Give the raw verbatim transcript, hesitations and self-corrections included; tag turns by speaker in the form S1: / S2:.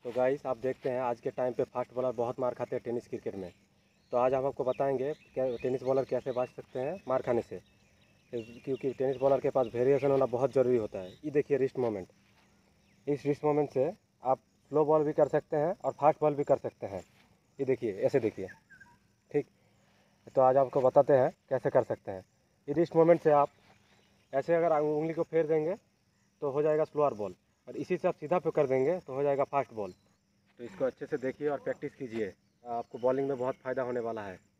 S1: तो गाइस आप देखते हैं आज के टाइम पे फास्ट बॉलर बहुत मार खाते हैं टेनिस क्रिकेट में। तो आज हम आपको बताएंगे क्या टेनिस बॉलर कैसे बच सकते हैं मार खाने से, क्योंकि टेनिस बॉलर के पास वेरिएशन होना बहुत ज़रूरी होता है। ये देखिए रिस्ट मोमेंट, इस रिस्ट मोमेंट से आप स्लो बॉल भी कर सकते हैं और फास्ट बॉल भी कर सकते हैं। ये देखिए, ऐसे देखिए, ठीक। तो आज आपको बताते हैं कैसे कर सकते हैं। ये रिस्ट मोमेंट से आप ऐसे अगर उंगली को फेर देंगे तो हो जाएगा स्लोअर बॉल, और इसी से आप सीधा पे कर देंगे तो हो जाएगा फास्ट बॉल। तो इसको अच्छे से देखिए और प्रैक्टिस कीजिए, आपको बॉलिंग में बहुत फ़ायदा होने वाला है।